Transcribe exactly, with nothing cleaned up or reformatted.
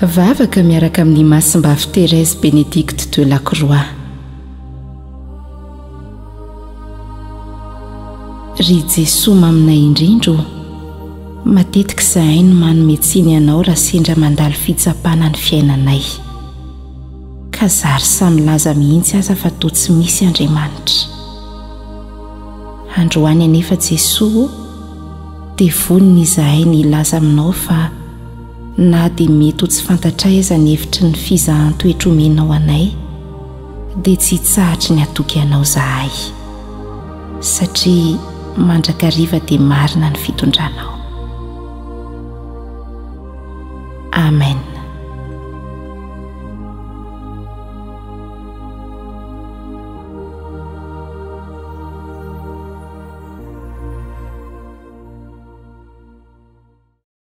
vavaka miaraka amin'ny masimbafy Thérèse Bénédicte de Lacroix. Ry Jesosy maminay indrindro, matetika izahay no manome tsiny anao raha sendra mandalo fitsapana ny fiainanay. Ka zary samy laza mihitsy aza fa toa tsy misy Andriamanitra. Androany anefa Jesosy, dia vonina izahay ny ilaza aminao fa na dia mety ho tsy fantatray aza ny hevitry ny fizahan-toetra omenao anay, dia tsy hitsahatry ny atoky anao izahay, satria mandrakariva dia marina ny fitondranao. Amen.